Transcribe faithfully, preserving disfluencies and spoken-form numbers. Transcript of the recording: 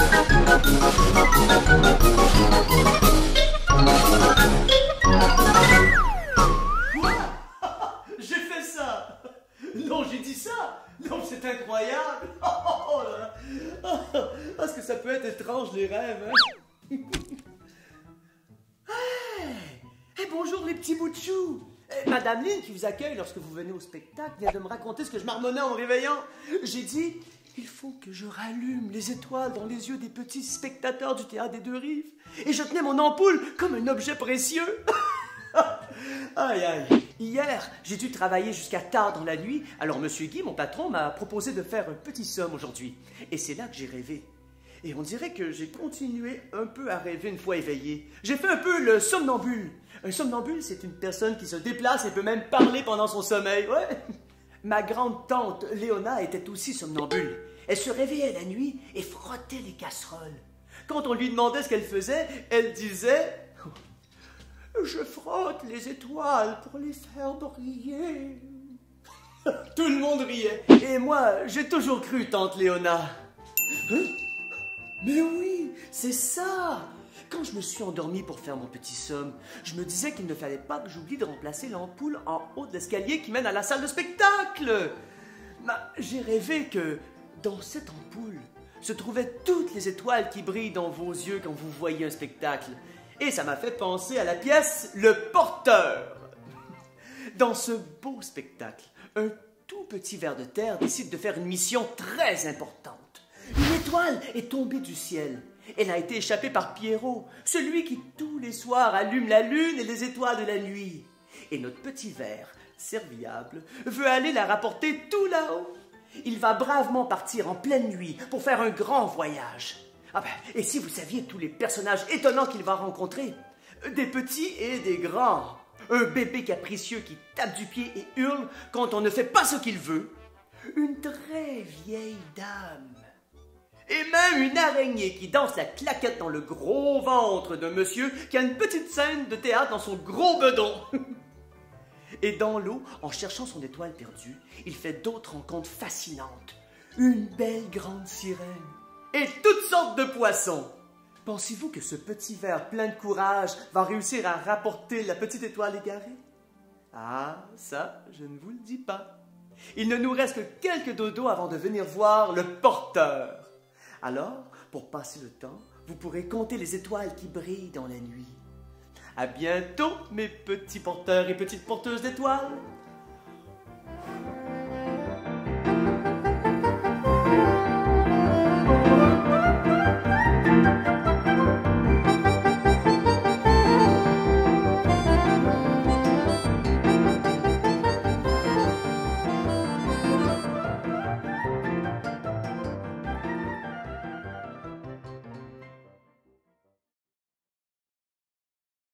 J'ai fait ça! Non, j'ai dit ça! Non, c'est incroyable! Oh, oh, là là. Oh, parce que ça peut être étrange, les rêves, hein? Hey! Hey, bonjour, les petits bouts de chou! Hey, Madame Lynn, qui vous accueille lorsque vous venez au spectacle, vient de me raconter ce que je marmonnais en me réveillant. J'ai dit, il faut que je rallume les étoiles dans les yeux des petits spectateurs du théâtre des Deux Rives. Et je tenais mon ampoule comme un objet précieux. Aïe, aïe. Hier, j'ai dû travailler jusqu'à tard dans la nuit, alors Monsieur Guy, mon patron, m'a proposé de faire un petit somme aujourd'hui. Et c'est là que j'ai rêvé. Et on dirait que j'ai continué un peu à rêver une fois éveillé. J'ai fait un peu le somnambule. Un somnambule, c'est une personne qui se déplace et peut même parler pendant son sommeil. Ouais. Ma grande-tante, Léona, était aussi somnambule. Elle se réveillait la nuit et frottait les casseroles. Quand on lui demandait ce qu'elle faisait, elle disait... Je frotte les étoiles pour les faire briller. Tout le monde riait. Et moi, j'ai toujours cru, tante Léona. Hein? Mais oui, c'est ça. Quand je me suis endormi pour faire mon petit somme, je me disais qu'il ne fallait pas que j'oublie de remplacer l'ampoule en haut de l'escalier qui mène à la salle de spectacle. Bah, j'ai rêvé que dans cette ampoule se trouvaient toutes les étoiles qui brillent dans vos yeux quand vous voyez un spectacle. Et ça m'a fait penser à la pièce Le Porteur. Dans ce beau spectacle, un tout petit ver de terre décide de faire une mission très importante. Une étoile est tombée du ciel. Elle a été échappée par Pierrot, celui qui tous les soirs allume la lune et les étoiles de la nuit. Et notre petit ver, serviable, veut aller la rapporter tout là-haut. Il va bravement partir en pleine nuit pour faire un grand voyage. Ah ben, et si vous saviez tous les personnages étonnants qu'il va rencontrer, des petits et des grands, un bébé capricieux qui tape du pied et hurle quand on ne fait pas ce qu'il veut, une très vieille dame, et même une araignée qui danse la claquette dans le gros ventre d'un monsieur qui a une petite scène de théâtre dans son gros bedon. Et dans l'eau, en cherchant son étoile perdue, il fait d'autres rencontres fascinantes. Une belle grande sirène et toutes sortes de poissons. Pensez-vous que ce petit ver plein de courage va réussir à rapporter la petite étoile égarée? Ah, ça, je ne vous le dis pas. Il ne nous reste que quelques dodos avant de venir voir le porteur. Alors, pour passer le temps, vous pourrez compter les étoiles qui brillent dans la nuit. À bientôt, mes petits porteurs et petites porteuses d'étoiles.